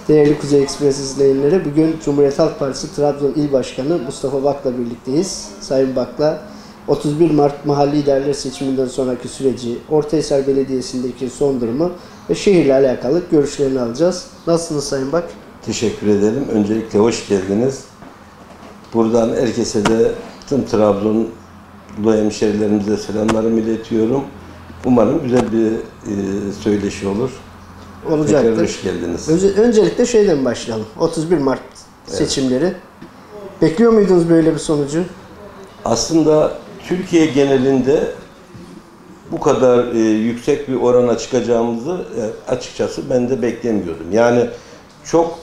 Değerli Kuzey Ekspres izleyenleri, bugün Cumhuriyet Halk Partisi Trabzon İl Başkanı Mustafa Bak'la birlikteyiz. Sayın Bak'la 31 Mart mahalli idareler seçiminden sonraki süreci, Ortahisar Belediyesi'ndeki son durumu ve şehirle alakalı görüşlerini alacağız. Nasılsınız Sayın Bak? Teşekkür ederim. Öncelikle hoş geldiniz. Buradan herkese de tüm Trabzonlu hemşerilerimize selamlarımı iletiyorum. Umarım güzel bir söyleşi olur. Olacaktır. Tekrar hoş geldiniz. Öncelikle şeyden başlayalım. 31 Mart seçimleri. Evet. Bekliyor muydunuz böyle bir sonucu? Aslında Türkiye genelinde bu kadar yüksek bir orana çıkacağımızı açıkçası ben de beklemiyordum. Yani çok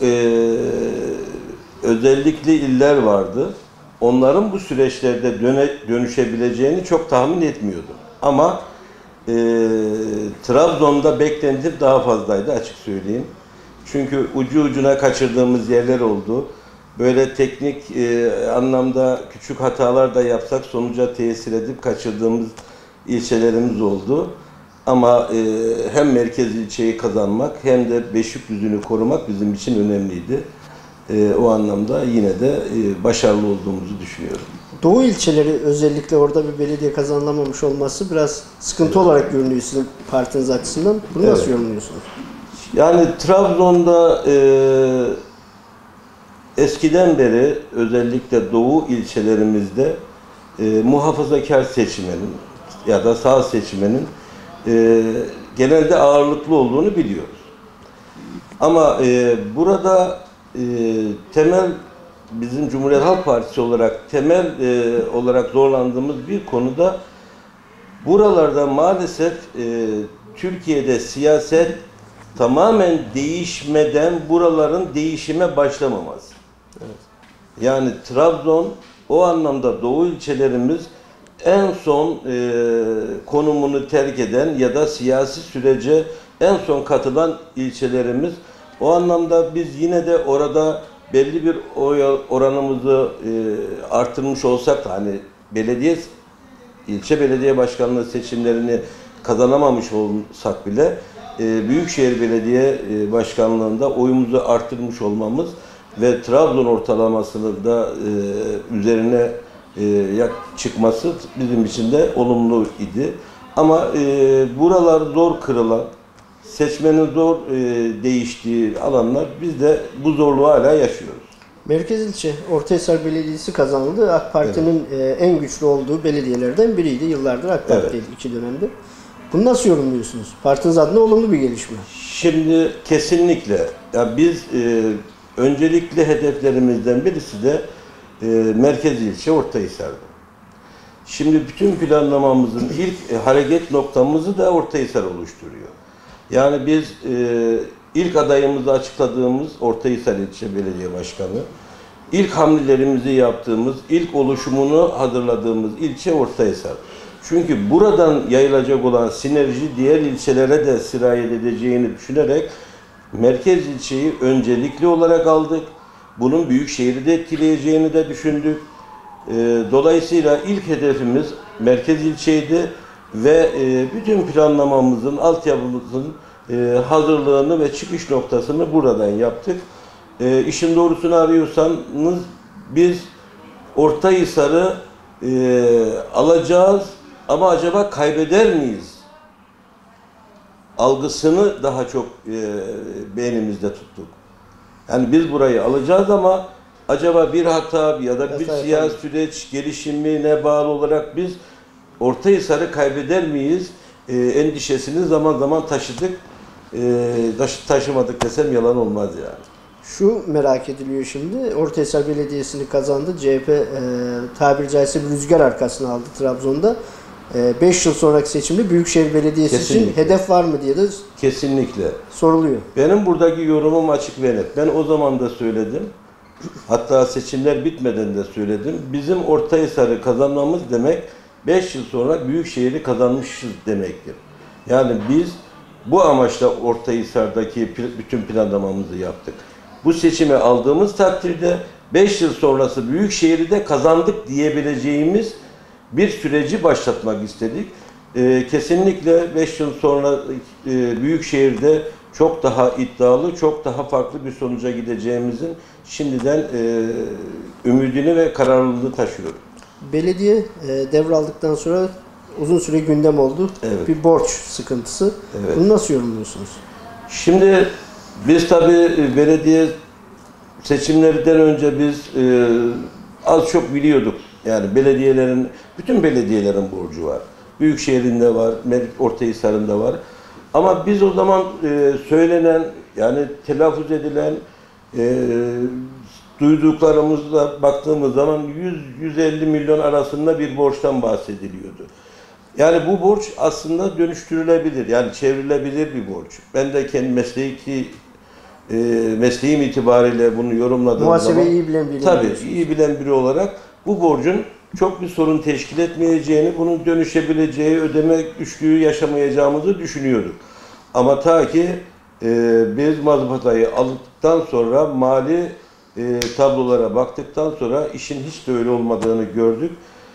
özellikle iller vardı. Onların bu süreçlerde dönüşebileceğini çok tahmin etmiyordum. Ama Trabzon'da beklentim daha fazlaydı, açık söyleyeyim. Çünkü ucu ucuna kaçırdığımız yerler oldu. Böyle teknik anlamda küçük hatalar da yapsak sonuca tesir edip kaçırdığımız ilçelerimiz oldu. Ama hem merkez ilçeyi kazanmak hem de Beşikdüzü'nü korumak bizim için önemliydi. O anlamda yine de başarılı olduğumuzu düşünüyorum. Doğu ilçeleri, özellikle orada bir belediye kazanılamamış olması biraz sıkıntı olarak görünüyor sizin partiniz açısından. Bunu nasıl yorumluyorsunuz? Yani Trabzon'da eskiden beri özellikle Doğu ilçelerimizde muhafazakar seçmenin ya da sağ seçmenin genelde ağırlıklı olduğunu biliyoruz. Ama burada temel, bizim Cumhuriyet Halk Partisi olarak temel olarak zorlandığımız bir konuda buralarda maalesef Türkiye'de siyaset tamamen değişmeden buraların değişime başlamaması. Evet. Yani Trabzon o anlamda Doğu ilçelerimiz en son konumunu terk eden ya da siyasi sürece en son katılan ilçelerimiz. O anlamda biz yine de orada belli bir oy oranımızı artırmış olsak da hani ilçe belediye başkanlığı seçimlerini kazanamamış olsak bile Büyükşehir Belediye Başkanlığı'nda oyumuzu artırmış olmamız ve Trabzon ortalamasını da üzerine çıkması bizim için de olumlu idi. Ama buralar zor kırılan, seçmenin zor değiştiği alanlar, biz de bu zorluğu hala yaşıyoruz. Merkez ilçe Ortahisar Belediyesi kazanıldı. AK Parti'nin en güçlü olduğu belediyelerden biriydi. Yıllardır AK Parti'ydi, iki dönemde. Bunu nasıl yorumluyorsunuz? Partiniz adına olumlu bir gelişme. Şimdi kesinlikle. Ya biz öncelikli hedeflerimizden birisi de merkez ilçe Ortahisar'da. Şimdi bütün planlamamızın ilk hareket noktamızı da Ortahisar oluşturuyor. Yani biz ilk adayımızı açıkladığımız Ortahisar İlçe Belediye Başkanı, ilk hamlelerimizi yaptığımız, ilk oluşumunu hazırladığımız ilçe Ortahisar. Çünkü buradan yayılacak olan sinerji diğer ilçelere de sirayet edeceğini düşünerek merkez ilçeyi öncelikli olarak aldık. Bunun Büyükşehir'i de etkileyeceğini de düşündük. Dolayısıyla ilk hedefimiz merkez ilçeydi ve bütün planlamamızın, altyapımızın hazırlığını ve çıkış noktasını buradan yaptık. İşin doğrusunu arıyorsanız biz Ortahisar'ı alacağız ama acaba kaybeder miyiz algısını daha çok beynimizde tuttuk. Yani biz burayı alacağız ama acaba bir hata ya da bir siyasi süreç gelişimine bağlı olarak biz Ortahisar'ı kaybeder miyiz endişesini zaman zaman taşıdık. Taşımadık desem yalan olmaz yani. Şu merak ediliyor şimdi. Ortahisar Belediyesi'ni kazandı. CHP tabiri caizse bir rüzgar arkasına aldı Trabzon'da. 5 yıl sonraki seçimde Büyükşehir Belediyesi için hedef var mı diye de kesinlikle soruluyor. Benim buradaki yorumum açık ve net. Ben o zaman da söyledim. Hatta seçimler bitmeden de söyledim. Bizim Ortahisar'ı kazanmamız demek 5 yıl sonra Büyükşehir'i kazanmışız demektir. Yani biz bu amaçla Ortahisar'daki bütün planlamamızı yaptık. Bu seçimi aldığımız takdirde 5 yıl sonrası Büyükşehir'i de kazandık diyebileceğimiz bir süreci başlatmak istedik. Kesinlikle 5 yıl sonra Büyükşehir'de çok daha iddialı, çok daha farklı bir sonuca gideceğimizin şimdiden ümidini ve kararlılığını taşıyorum. Belediye devraldıktan sonra uzun süre gündem oldu. Evet. Bir borç sıkıntısı. Evet. Bunu nasıl yorumluyorsunuz? Şimdi biz tabii belediye seçimlerinden önce biz az çok biliyorduk. Yani bütün belediyelerin borcu var. Büyükşehir'in var, Ortahisar'ın da var. Ama biz o zaman söylenen, yani telaffuz edilen, duyduklarımızla baktığımız zaman 100-150 milyon arasında bir borçtan bahsediliyordu. Yani bu borç aslında dönüştürülebilir, yani çevrilebilir bir borç. Ben de kendi mesleğim itibariyle bunu yorumladığım Muhasebeyi zaman, iyi bilen biri. tabii iyi bilen biri olarak bu borcun çok bir sorun teşkil etmeyeceğini, bunun dönüşebileceği, ödeme güçlüğü yaşamayacağımızı düşünüyorduk. Ama ta ki biz mazbatayı aldıktan sonra, mali tablolara baktıktan sonra işin hiç de öyle olmadığını gördük.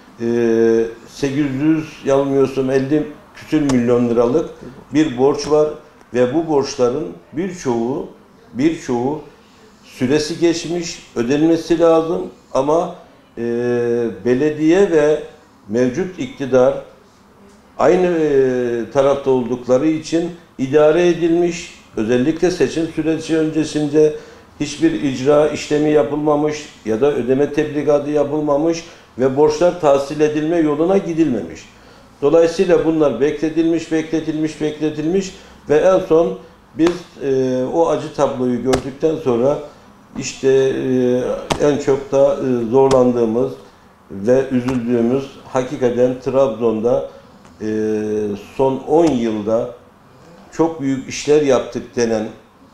800, yanılmıyorsam 50 küsür milyon liralık bir borç var ve bu borçların birçoğu süresi geçmiş, ödenmesi lazım ama belediye ve mevcut iktidar aynı tarafta oldukları için idare edilmiş. Özellikle seçim süreci öncesinde hiçbir icra işlemi yapılmamış ya da ödeme tebligatı yapılmamış ve borçlar tahsil edilme yoluna gidilmemiş. Dolayısıyla bunlar bekletilmiş ve en son biz o acı tabloyu gördükten sonra işte en çok da zorlandığımız ve üzüldüğümüz, hakikaten Trabzon'da son 10 yılda çok büyük işler yaptık denen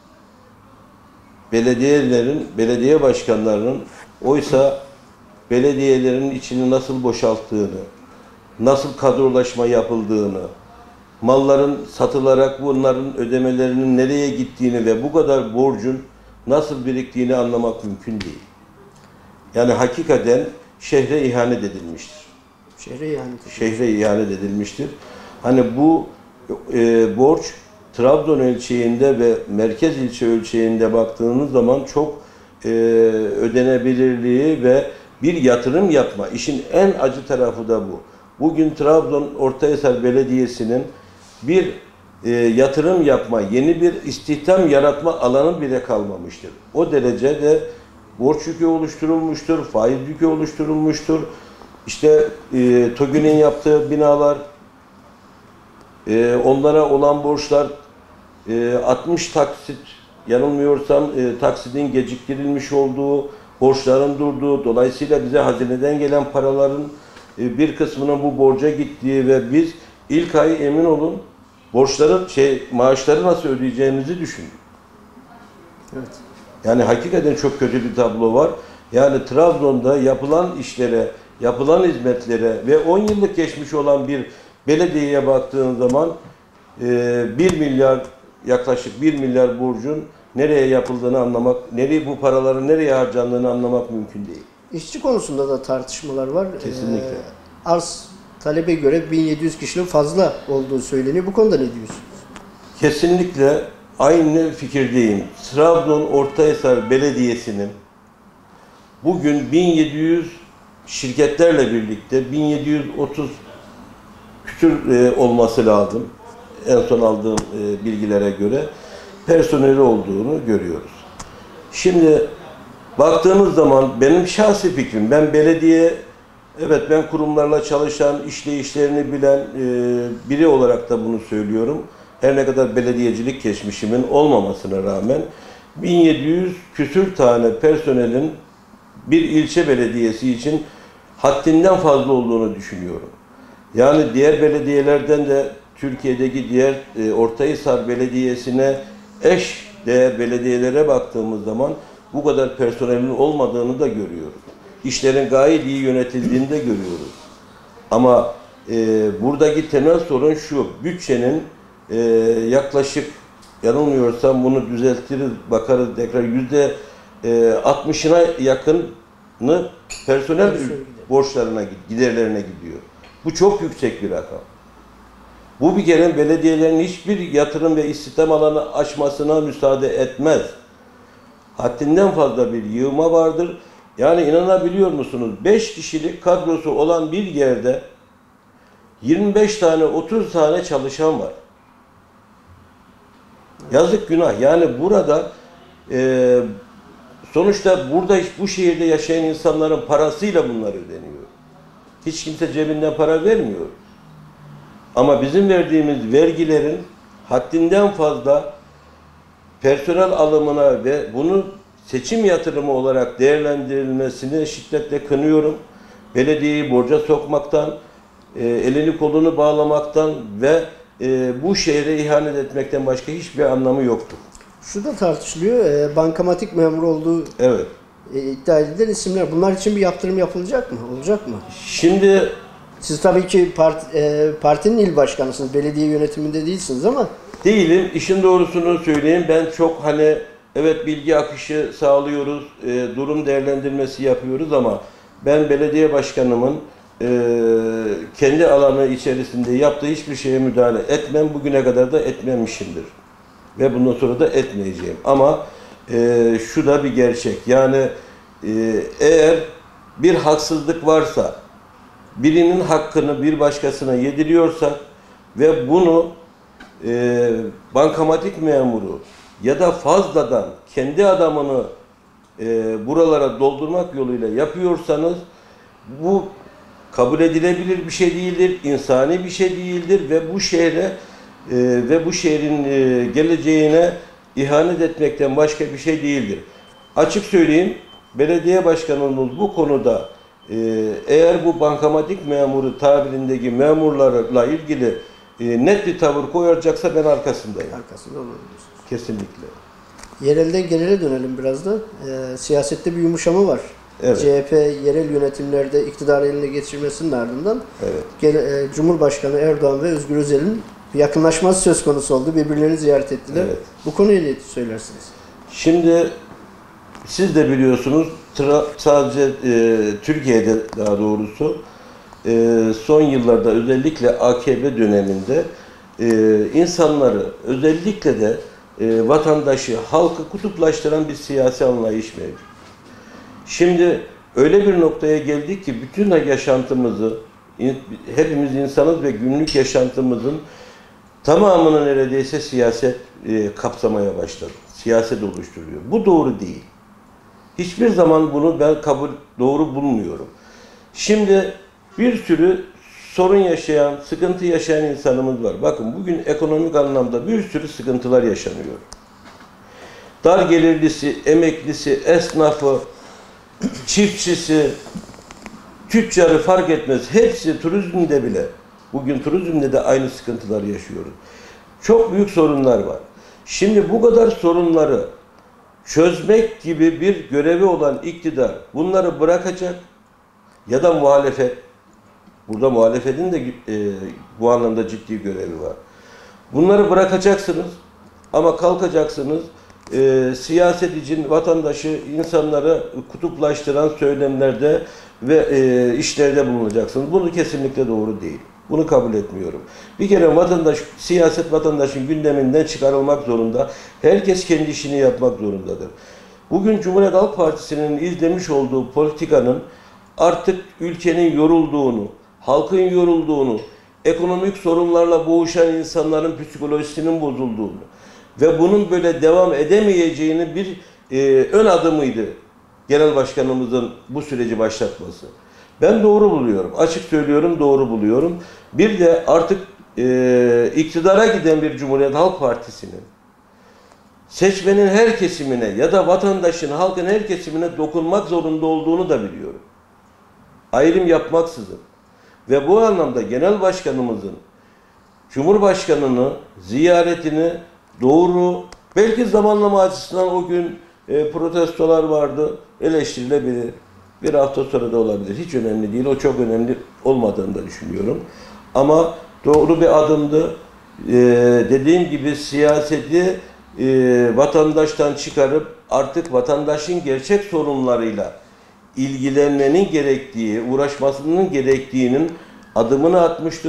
belediye başkanlarının oysa belediyelerin içini nasıl boşalttığını, nasıl kadrolaşma yapıldığını, malların satılarak bunların ödemelerinin nereye gittiğini ve bu kadar borcun nasıl biriktiğini anlamak mümkün değil. Yani hakikaten şehre ihanet edilmiştir. Şehre ihanet edilmiştir. Hani bu borç Trabzon ölçeğinde ve merkez ilçe ölçeğinde baktığınız zaman çok ödenebilirliği ve bir yatırım yapma. İşin en acı tarafı da bu. Bugün Trabzon Ortahisar Belediyesi'nin bir yatırım yapma, yeni bir istihdam yaratma alanı bile kalmamıştır. O derecede borç yükü oluşturulmuştur, faiz yükü oluşturulmuştur. İşte TOGİ'nin yaptığı binalar, onlara olan borçlar 60 taksit, yanılmıyorsam taksidin geciktirilmiş olduğu, borçların durduğu, dolayısıyla bize hazineden gelen paraların bir kısmının bu borca gittiği ve biz ilk ay emin olun maaşları nasıl ödeyeceğimizi düşündük. Evet. Yani hakikaten çok kötü bir tablo var. Yani Trabzon'da yapılan işlere, yapılan hizmetlere ve 10 yıllık geçmiş olan bir belediyeye baktığın zaman 1 milyar, yaklaşık 1 milyar borcun nereye yapıldığını anlamak, bu paraların nereye harcandığını anlamak mümkün değil. İşçi konusunda da tartışmalar var. Kesinlikle. Arz talebe göre 1700 kişinin fazla olduğu söyleniyor. Bu konuda ne diyorsunuz? Kesinlikle Aynı fikirdeyim. Trabzon Ortahisar Belediyesi'nin bugün 1700 şirketlerle birlikte 1730 küsur olması lazım. En son aldığım bilgilere göre personeli olduğunu görüyoruz. Şimdi baktığımız zaman benim şahsi fikrim, ben kurumlarla çalışan, işleyişlerini bilen biri olarak da bunu söylüyorum. Her ne kadar belediyecilik geçmişimin olmamasına rağmen 1700 küsür tane personelin bir ilçe belediyesi için haddinden fazla olduğunu düşünüyorum. Yani diğer belediyelerden de Türkiye'deki diğer Ortahisar Belediyesi'ne eş değer belediyelere baktığımız zaman bu kadar personelin olmadığını da görüyoruz. İşlerin gayet iyi yönetildiğini de görüyoruz. Ama buradaki temel sorun şu: bütçenin yaklaşık, yanılmıyorsam bunu düzeltiriz, bakarız tekrar, %60'ına yakını personel borçlarına, giderlerine gidiyor. Bu çok yüksek bir rakam. Bu bir kere belediyelerin hiçbir yatırım ve istihdam alanı açmasına müsaade etmez. Haddinden fazla bir yığma vardır. Yani inanabiliyor musunuz? 5 kişilik kadrosu olan bir yerde 25 tane, 30 tane çalışan var. Yazık, günah. Yani burada sonuçta burada bu şehirde yaşayan insanların parasıyla bunlar ödeniyor. Hiç kimse cebinden para vermiyor. Ama bizim verdiğimiz vergilerin haddinden fazla personel alımına ve bunu seçim yatırımı olarak değerlendirilmesini şiddetle kınıyorum. Belediyeyi borca sokmaktan, elini kolunu bağlamaktan ve bu şehre ihanet etmekten başka hiçbir anlamı yoktur. Şu da tartışılıyor, bankamatik memuru olduğu Evet. iddia edilen isimler. Bunlar için bir yaptırım yapılacak mı? Olacak mı? Şimdi Siz tabii ki partinin il başkanısınız, belediye yönetiminde değilsiniz ama değilim. İşin doğrusunu söyleyeyim. Ben çok evet bilgi akışı sağlıyoruz, durum değerlendirmesi yapıyoruz ama ben belediye başkanımın kendi alanı içerisinde yaptığı hiçbir şeye müdahale etmem. Bugüne kadar da etmemişimdir. Ve bundan sonra da etmeyeceğim. Ama şu da bir gerçek. Yani eğer bir haksızlık varsa, birinin hakkını bir başkasına yediriyorsa ve bunu bankamatik memuru ya da fazladan kendi adamını buralara doldurmak yoluyla yapıyorsanız bu kabul edilebilir bir şey değildir, insani bir şey değildir ve bu şehre ve bu şehrin geleceğine ihanet etmekten başka bir şey değildir. Açık söyleyeyim, belediye başkanımız bu konuda eğer bu bankamatik memuru tabirindeki memurlarla ilgili net bir tavır koyacaksa ben arkasındayım. arkasında olabilir. Kesinlikle. Yerelden genele dönelim biraz da. Siyasette bir yumuşama var. Evet. CHP yerel yönetimlerde iktidarı eline geçirmesinin ardından Cumhurbaşkanı Erdoğan ve Özgür Özel'in yakınlaşması söz konusu oldu. Birbirlerini ziyaret ettiler. Evet. Bu konuya ne söylersiniz? Şimdi siz de biliyorsunuz sadece Türkiye'de daha doğrusu son yıllarda özellikle AKP döneminde insanları özellikle de vatandaşı, halkı kutuplaştıran bir siyasi anlayış mevcut. Şimdi öyle bir noktaya geldik ki bütün yaşantımızı, hepimiz insanız ve günlük yaşantımızın tamamını neredeyse siyaset kapsamaya başladı. Siyaset oluşturuyor. Bu doğru değil. Hiçbir zaman bunu ben doğru bulmuyorum. Şimdi bir sürü sorun yaşayan, sıkıntı yaşayan insanımız var. Bakın bugün ekonomik anlamda bir sürü sıkıntılar yaşanıyor. Dar gelirlisi, emeklisi, esnafı, çiftçisi, tüccarı fark etmez. Hepsi turizmde bile. Bugün turizmde de aynı sıkıntılar yaşıyoruz. Çok büyük sorunlar var. Şimdi bu kadar sorunları çözmek gibi bir görevi olan iktidar bunları bırakacak ya da muhalefet. Burada muhalefetin de bu anlamda ciddi görevi var. Bunları bırakacaksınız ama kalkacaksınız siyaset için vatandaşı, insanları kutuplaştıran söylemlerde ve işlerde bulunacaksınız. Bunu kesinlikle doğru değil. Bunu kabul etmiyorum. Bir kere siyaset vatandaşın gündeminden çıkarılmak zorunda. Herkes kendi işini yapmak zorundadır. Bugün Cumhuriyet Halk Partisi'nin izlemiş olduğu politikanın artık ülkenin yorulduğunu, halkın yorulduğunu, ekonomik sorunlarla boğuşan insanların psikolojisinin bozulduğunu ve bunun böyle devam edemeyeceğini bir ön adımıydı Genel Başkanımızın bu süreci başlatması. Ben doğru buluyorum. Açık söylüyorum, doğru buluyorum. Bir de artık iktidara giden bir Cumhuriyet Halk Partisi'nin seçmenin her kesimine ya da vatandaşın, halkın her kesimine dokunmak zorunda olduğunu da biliyorum. Ayrım yapmaksızın. Ve bu anlamda Genel Başkanımızın Cumhurbaşkanını ziyaretini doğru, belki zamanlama açısından o gün protestolar vardı, eleştirilebilir. Bir hafta sonra da olabilir. Hiç önemli değil. O çok önemli olmadığını da düşünüyorum. Ama doğru bir adımdı. Dediğim gibi siyaseti vatandaştan çıkarıp artık vatandaşın gerçek sorunlarıyla ilgilenmenin gerektiği, uğraşmasının gerektiğinin adımını atmıştır.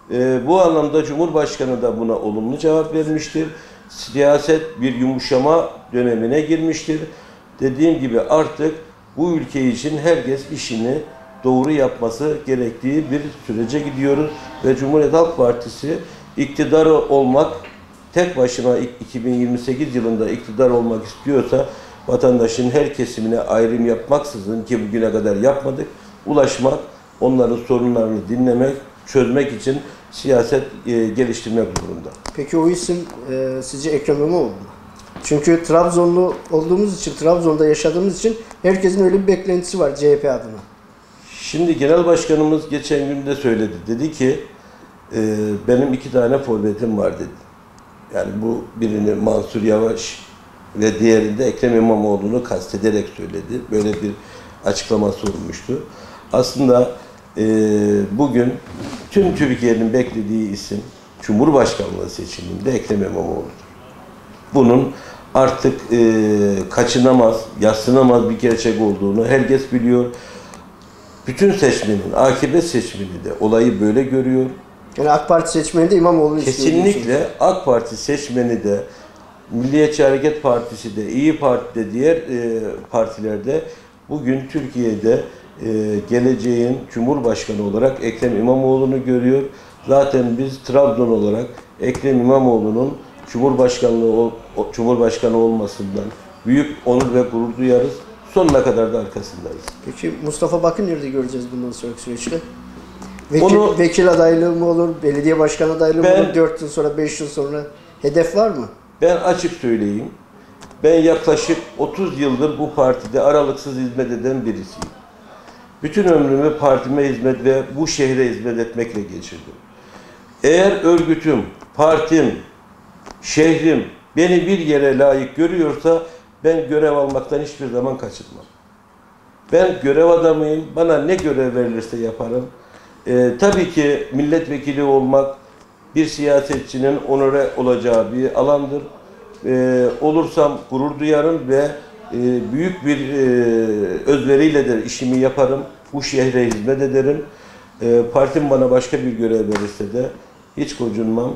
Bu anlamda Cumhurbaşkanı da buna olumlu cevap vermiştir. Siyaset bir yumuşama dönemine girmiştir. Dediğim gibi artık bu ülke için herkes işini doğru yapması gerektiği bir sürece gidiyoruz ve Cumhuriyet Halk Partisi iktidar olmak, tek başına 2028 yılında iktidar olmak istiyorsa vatandaşın her kesimine ayrım yapmaksızın, ki bugüne kadar yapmadık, ulaşmak, onların sorunlarını dinlemek, çözmek için siyaset geliştirmek zorunda. Peki o isim sizce Ekrem İmamoğlu mu? Çünkü Trabzonlu olduğumuz için, Trabzon'da yaşadığımız için herkesin öyle bir beklentisi var CHP adına. Şimdi Genel Başkanımız geçen gün de söyledi. Dedi ki benim 2 tane forvetim var dedi. Yani bu birini Mansur Yavaş ve diğerini de Ekrem İmamoğlu'nu kastederek söyledi. Böyle bir açıklaması olmuştu. Aslında bugün tüm Türkiye'nin beklediği isim Cumhurbaşkanlığı seçiminde Ekrem İmamoğlu'dur. Bunun artık kaçınamaz, yadsınamaz bir gerçek olduğunu herkes biliyor. Bütün seçmenin, AKP seçmeni de olayı böyle görüyor. Yani AK Parti seçmeni de İmamoğlu'nu istiyor. Kesinlikle AK Parti seçmeni de, Milliyetçi Hareket Partisi de, İyi Parti de, diğer partilerde bugün Türkiye'de geleceğin Cumhurbaşkanı olarak Ekrem İmamoğlu'nu görüyor. Zaten biz Trabzon olarak Ekrem İmamoğlu'nun Cumhurbaşkanı olmasından büyük onur ve gurur duyarız. Sonuna kadar da arkasındayız. Peki Mustafa Bak'ı nerede göreceğiz bundan sonraki süreçte? Vekil adaylığı mı olur, belediye başkanı adaylığı mı olur, 4 yıl sonra, 5 yıl sonra hedef var mı? Ben açık söyleyeyim. Ben yaklaşık 30 yıldır bu partide aralıksız hizmet eden birisiyim. Bütün ömrümü partime hizmet ve bu şehre hizmet etmekle geçirdim. Eğer örgütüm, partim, şehrim beni bir yere layık görüyorsa ben görev almaktan hiçbir zaman kaçınmam. Ben görev adamıyım. Bana ne görev verilirse yaparım. Tabii ki milletvekili olmak bir siyasetçinin onore olacağı bir alandır. Olursam gurur duyarım ve büyük bir özveriyle de işimi yaparım. Bu şehre hizmet ederim. Partim bana başka bir görev verirse de hiç gocunmam.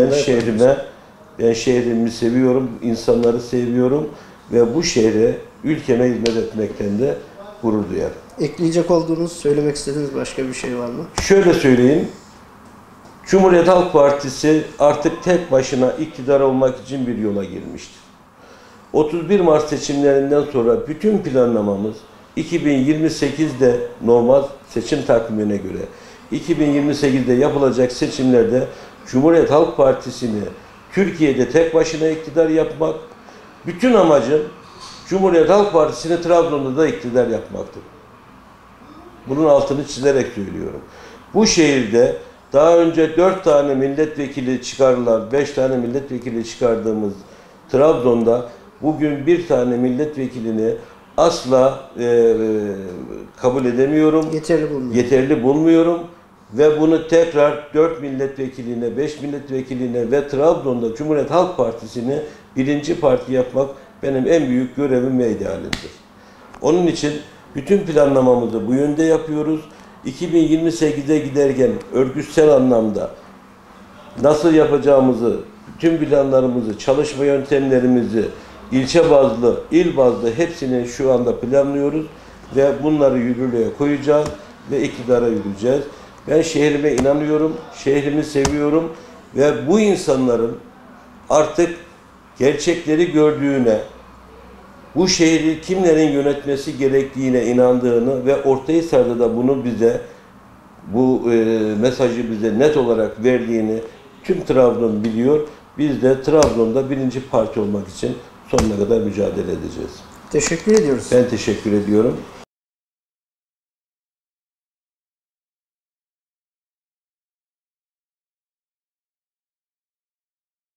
Ben şehrimi seviyorum, insanları seviyorum ve bu şehre, ülkeme hizmet etmekten de gurur duyarım. Ekleyecek olduğunuz, söylemek istediğiniz başka bir şey var mı? Şöyle söyleyeyim. Cumhuriyet Halk Partisi artık tek başına iktidar olmak için bir yola girmiştir. 31 Mart seçimlerinden sonra bütün planlamamız 2028'de normal seçim takvimine göre 2028'de yapılacak seçimlerde Cumhuriyet Halk Partisi'ni Türkiye'de tek başına iktidar yapmak, bütün amacım Cumhuriyet Halk Partisi'ni Trabzon'da da iktidar yapmaktır. Bunun altını çizerek söylüyorum. Bu şehirde daha önce 4 tane milletvekili çıkarılan, 5 tane milletvekili çıkardığımız Trabzon'da bugün bir tane milletvekilini asla kabul edemiyorum. Yeterli bulmuyorum. Ve bunu tekrar 4 milletvekiline, 5 milletvekiline ve Trabzon'da Cumhuriyet Halk Partisi'ni birinci parti yapmak benim en büyük görevim ve idealimdir. Onun için bütün planlamamızı bu yönde yapıyoruz. 2028'e giderken örgütsel anlamda nasıl yapacağımızı, bütün planlarımızı, çalışma yöntemlerimizi ilçe bazlı, il bazlı hepsini şu anda planlıyoruz ve bunları yürürlüğe koyacağız ve iktidara yürüyeceğiz. Ben şehrime inanıyorum, şehrimi seviyorum ve bu insanların artık gerçekleri gördüğüne, bu şehri kimlerin yönetmesi gerektiğine inandığını ve Ortahisar'da da bunu bize, bu mesajı bize net olarak verdiğini tüm Trabzon biliyor. Biz de Trabzon'da birinci parti olmak için sonuna kadar mücadele edeceğiz. Teşekkür ediyoruz. Ben teşekkür ediyorum.